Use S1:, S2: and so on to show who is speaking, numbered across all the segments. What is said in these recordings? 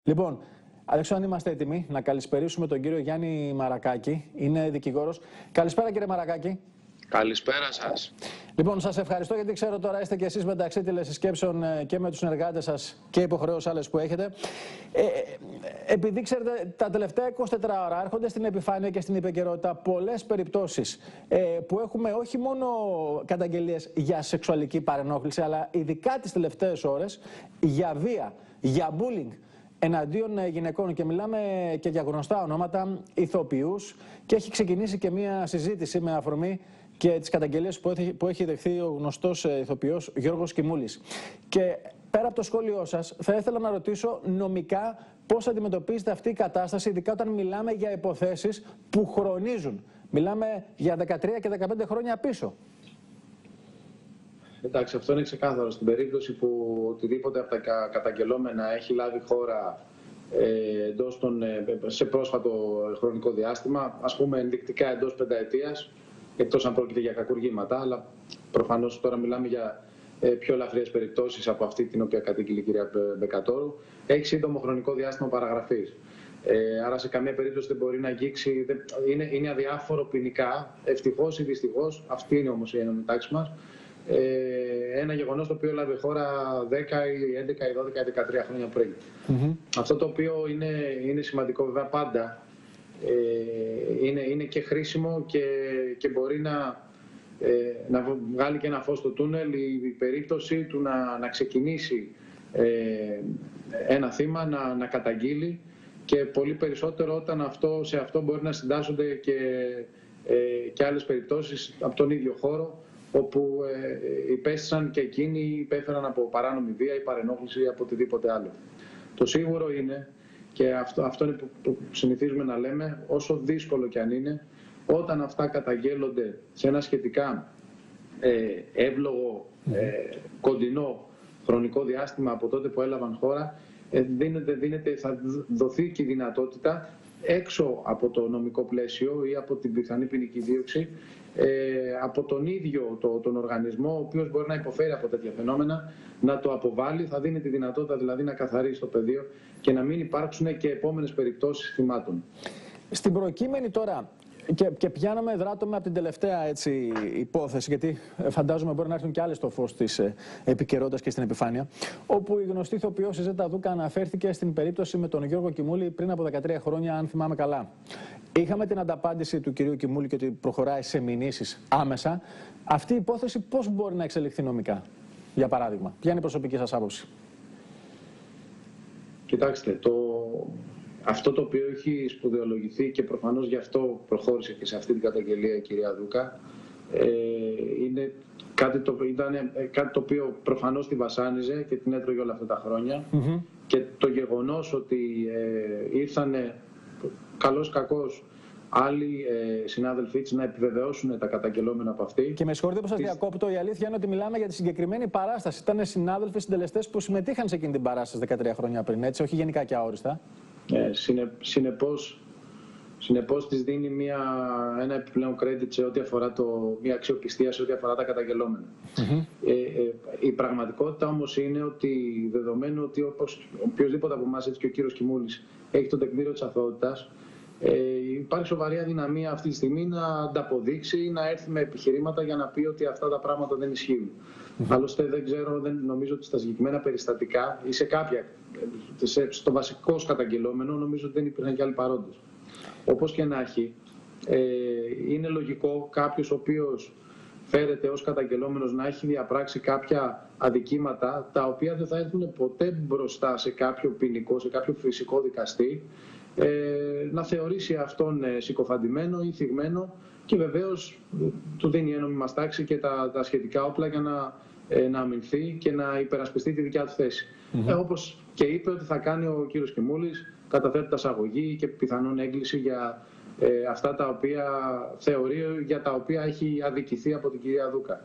S1: Λοιπόν, δεν ξέρω αν είμαστε έτοιμοι να καλησπερίσουμε τον κύριο Γιάννη Μαρακάκη. Είναι δικηγόρος. Καλησπέρα, κύριε Μαρακάκη.
S2: Καλησπέρα σας.
S1: Λοιπόν, σας ευχαριστώ γιατί ξέρω τώρα είστε και εσείς μεταξύ τηλεσυσκέψεων και με τους συνεργάτες σας και υποχρεώσεις άλλες που έχετε. Επειδή ξέρετε, τα τελευταία 24 ώρα έρχονται στην επιφάνεια και στην επικαιρότητα πολλές περιπτώσεις που έχουμε όχι μόνο καταγγελίες για σεξουαλική παρενόχληση, αλλά ειδικά τις τελευταίες ώρες για βία, για bullying εναντίον γυναικών, και μιλάμε και για γνωστά ονόματα, ηθοποιούς, και έχει ξεκινήσει και μια συζήτηση με αφορμή και τις καταγγελίες που έχει δεχθεί ο γνωστός ηθοποιός Γιώργος Κιμούλης. Και πέρα από το σχόλιο σας, θα ήθελα να ρωτήσω νομικά πώς αντιμετωπίζετε αυτή η κατάσταση, ειδικά όταν μιλάμε για υποθέσεις που χρονίζουν. Μιλάμε για 13 και 15 χρόνια πίσω.
S2: Εντάξει, αυτό είναι ξεκάθαρο. Στην περίπτωση που οτιδήποτε από τα καταγγελόμενα έχει λάβει χώρα σε πρόσφατο χρονικό διάστημα, ας πούμε ενδεικτικά εντός πενταετίας, εκτός αν πρόκειται για κακουργήματα, αλλά προφανώς τώρα μιλάμε για πιο ελαφριές περιπτώσεις από αυτή την οποία κατήγγειλε η κυρία Μπεκατόρου, έχει σύντομο χρονικό διάστημα παραγραφής. Άρα σε καμία περίπτωση δεν μπορεί να αγγίξει, είναι αδιάφορο ποινικά, ευτυχώς ή δυστυχώς, αυτή είναι όμως η ένωμη τάξη μας, ένα γεγονός το οποίο έλαβε χώρα 10 ή 11 ή 12 ή 13 χρόνια πριν. Αυτό το οποίο είναι σημαντικό βέβαια πάντα, είναι και χρήσιμο και μπορεί να βγάλει και ένα φως στο τούνελ η περίπτωση του να ξεκινήσει ένα θύμα να καταγγείλει, και πολύ περισσότερο όταν σε αυτό μπορεί να συντάσσονται και άλλες περιπτώσεις από τον ίδιο χώρο, όπου υπέστησαν και εκείνοι υπέφεραν από παράνομη βία ή παρενόχληση ή από οτιδήποτε άλλο. Το σίγουρο είναι, και αυτό είναι που συνηθίζουμε να λέμε, όσο δύσκολο κι αν είναι, όταν αυτά καταγγέλλονται σε ένα σχετικά εύλογο, κοντινό χρονικό διάστημα από τότε που έλαβαν χώρα, θα δοθεί και η δυνατότητα έξω από το νομικό πλαίσιο ή από την πιθανή ποινική δίωξη, από τον ίδιο τον οργανισμό, ο οποίος μπορεί να υποφέρει από τέτοια φαινόμενα, να το αποβάλει. Θα δίνει τη δυνατότητα δηλαδή να καθαρίσει το πεδίο και να μην υπάρξουν και επόμενες περιπτώσεις θυμάτων. Στην προκείμενη τώρα, και πιάνομαι δράτωμε από την τελευταία υπόθεση, γιατί φαντάζομαι μπορεί να έρθουν και άλλες στο φως της επικαιρότητας και στην επιφάνεια, όπου η γνωστή ηθοποιός η Ζέτα Δούκα αναφέρθηκε στην περίπτωση με τον Γιώργο Κιμούλη πριν από 13 χρόνια, αν θυμάμαι καλά. Είχαμε την ανταπάντηση του κυρίου Κιμούλη και ότι προχωράει σε μηνύσεις άμεσα. Αυτή η υπόθεση πώς μπορεί να εξελιχθεί νομικά, για παράδειγμα? Ποια είναι η προσωπική σας άποψη? Κοιτάξτε, αυτό το οποίο έχει σπουδαιολογηθεί, και προφανώς γι' αυτό προχώρησε και σε αυτή την καταγγελία η κυρία Δούκα, είναι κάτι το οποίο προφανώς τη βασάνιζε και την έτρωγε όλα αυτά τα χρόνια. Και το γεγονός ότι ήρθανε καλώς κακώς άλλοι συνάδελφοί της να επιβεβαιώσουν τα καταγγελόμενα από αυτή. Και με συγχωρείτε που σας διακόπτω, η αλήθεια είναι ότι μιλάμε για τη συγκεκριμένη παράσταση. Ήταν συνάδελφοι, συντελεστές που συμμετείχαν σε εκείνη την παράσταση 13 χρόνια πριν, έτσι, όχι γενικά και αόριστα. Συνεπώς της δίνει ένα επιπλέον credit σε ό,τι αφορά μια αξιοπιστία σε ό,τι αφορά τα καταγγελόμενα. Η πραγματικότητα όμως είναι ότι, δεδομένου ότι οποιοδήποτε από εμάς, έτσι και ο κύριος Κιμούλης, έχει το τεκμήριο της αθωότητας, υπάρχει σοβαρή αδυναμία αυτή τη στιγμή να ανταποδείξει ή να έρθει με επιχειρήματα για να πει ότι αυτά τα πράγματα δεν ισχύουν. Άλλωστε δεν νομίζω ότι στα συγκεκριμένα περιστατικά ή σε κάποια, στο βασικό καταγγελόμενο, νομίζω ότι δεν υπήρχαν και άλλοι παρόντες. Όπως και να έχει, είναι λογικό κάποιος ο οποίος φέρεται ως καταγγελόμενος να έχει διαπράξει κάποια αδικήματα, τα οποία δεν θα έρθουν ποτέ μπροστά σε κάποιο ποινικό, σε κάποιο φυσικό δικαστή, να θεωρήσει αυτόν συκοφαντημένο ή θυγμένο, και βεβαίως του δίνει η ένωμη μας τάξη και τα σχετικά όπλα για να αμυνθεί και να υπερασπιστεί τη δικιά του θέση. Όπως και είπε ότι θα κάνει ο κύριος Κιμούλης, καταθέτοντας αγωγή και πιθανόν έγκληση για αυτά τα οποία θεωρεί, για τα οποία έχει αδικηθεί από την κυρία Δούκα.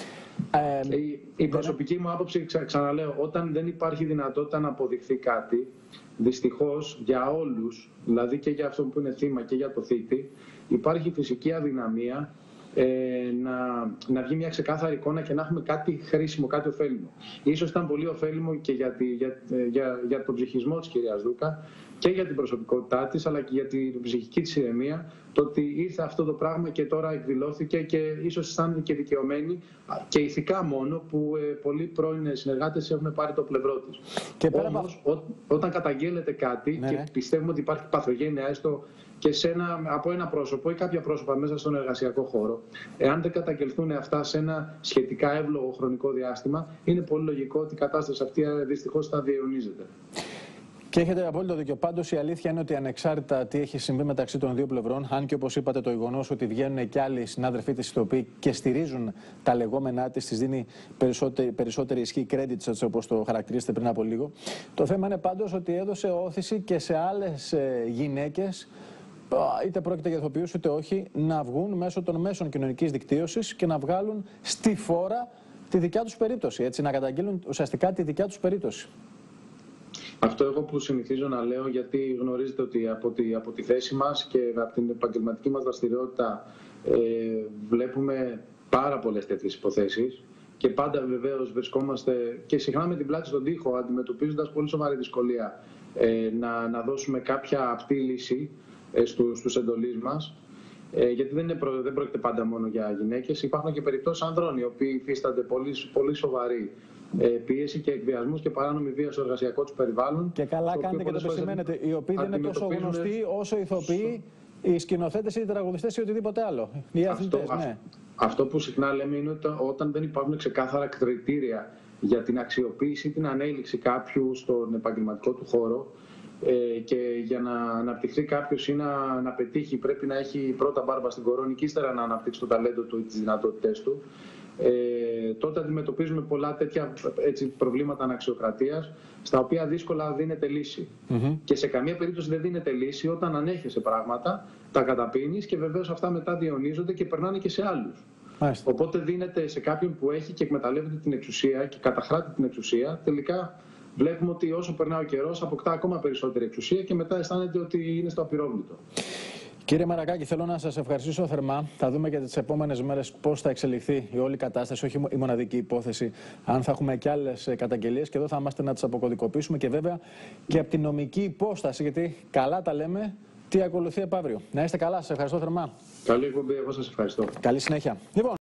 S2: Η προσωπική μου άποψη, ξαναλέω, όταν δεν υπάρχει δυνατότητα να αποδειχθεί κάτι, δυστυχώς για όλους, δηλαδή και για αυτό που είναι θύμα και για το θήτη, υπάρχει φυσική αδυναμία να βγει μια ξεκάθαρη εικόνα και να έχουμε κάτι χρήσιμο, κάτι ωφέλιμο. Ίσως ήταν πολύ ωφέλιμο και για τον ψυχισμό της κυρίας Δούκα και για την προσωπικότητά της, αλλά και για την ψυχική της ηρεμία, το ότι ήρθε αυτό το πράγμα και τώρα εκδηλώθηκε και ίσως αισθάνεται και δικαιωμένη και ηθικά μόνο που πολλοί πρώην συνεργάτες έχουν πάρει το πλευρό της. Όμως, όταν καταγγέλλεται κάτι και πιστεύουμε ότι υπάρχει παθογένεια έστω και από ένα πρόσωπο ή κάποια πρόσωπα μέσα στον εργασιακό χώρο, εάν δεν καταγγελθούν αυτά σε ένα σχετικά εύλογο χρονικό διάστημα, είναι πολύ λογικό ότι η κατάσταση αυτή δυστυχώς θα διαιωνίζεται.
S1: Και έχετε απόλυτο δίκιο. Πάντως η αλήθεια είναι ότι ανεξάρτητα τι έχει συμβεί μεταξύ των δύο πλευρών, αν και όπως είπατε το γεγονός ότι βγαίνουν και άλλοι συνάδελφοί της ηθοποιοί και στηρίζουν τα λεγόμενά της, της δίνει περισσότερη ισχύ, credits όπως το χαρακτηρίσετε πριν από λίγο. Το θέμα είναι πάντως ότι έδωσε όθηση και σε άλλες γυναίκες, είτε πρόκειται για ηθοποιούς είτε όχι, να βγουν μέσω των μέσων κοινωνικής δικτύωσης και να βγάλουν στη φόρα τη δικιά τους περίπτωση, έτσι, να καταγγείλουν ουσιαστικά τη δικιά τους περίπτωση.
S2: Αυτό εγώ που συνηθίζω να λέω, γιατί γνωρίζετε ότι από τη θέση μας και από την επαγγελματική μας δραστηριότητα βλέπουμε πάρα πολλές τέτοιες υποθέσεις και πάντα βεβαίως βρισκόμαστε και συχνά με την πλάτη στον τοίχο, αντιμετωπίζοντας πολύ σοβαρή δυσκολία να δώσουμε κάποια απτή λύση στους εντολείς μας. Γιατί δεν πρόκειται πάντα μόνο για γυναίκες. Υπάρχουν και περιπτώσεις ανδρών οι οποίοι υφίστανται πολύ σοβαρή πίεση και εκβιασμούς και παράνομη βία στο εργασιακό τους περιβάλλον.
S1: Και καλά κάνετε και το επισημαίνετε. Οι οποίοι δεν είναι τόσο γνωστοί όσο οι ηθοποιοί, οι σκηνοθέτες ή οι τραγουδιστές ή οτιδήποτε άλλο. Οι αθλητές, ναι.
S2: Αυτό που συχνά λέμε είναι ότι όταν δεν υπάρχουν ξεκάθαρα κριτήρια για την αξιοποίηση ή την ανέλυξη κάποιου στον επαγγελματικό του χώρο, και για να αναπτυχθεί κάποιος ή να πετύχει πρέπει να έχει πρώτα μπάρμπα στην κορώνη και ύστερα να αναπτύξει το ταλέντο του ή τις δυνατότητές του, τότε αντιμετωπίζουμε πολλά τέτοια προβλήματα αναξιοκρατίας στα οποία δύσκολα δίνεται λύση. Και σε καμία περίπτωση δεν δίνεται λύση όταν ανέχεσαι πράγματα, τα καταπίνεις και βεβαίως αυτά μετά διαιωνίζονται και περνάνε και σε άλλους. Οπότε δίνεται σε κάποιον που έχει και εκμεταλλεύεται την εξουσία και καταχράτη την εξουσία, τελικά βλέπουμε ότι όσο περνάει ο καιρός αποκτά ακόμα περισσότερη εξουσία και μετά αισθάνεται ότι είναι στο απειρόβλητο.
S1: Κύριε Μαρακάκη, θέλω να σας ευχαριστήσω θερμά. Θα δούμε και τις επόμενες μέρες πώς θα εξελιχθεί η όλη κατάσταση, όχι η μοναδική υπόθεση. Αν θα έχουμε και άλλες καταγγελίες και εδώ θα είμαστε να τις αποκωδικοποιήσουμε και βέβαια και από την νομική υπόσταση, γιατί καλά τα λέμε, τι ακολουθεί επαύριο. Να είστε καλά, σας ευχαριστώ θερμά.
S2: Καλή εκπομπή, εγώ σας ευχαριστώ.
S1: Καλή συνέχεια. Λοιπόν.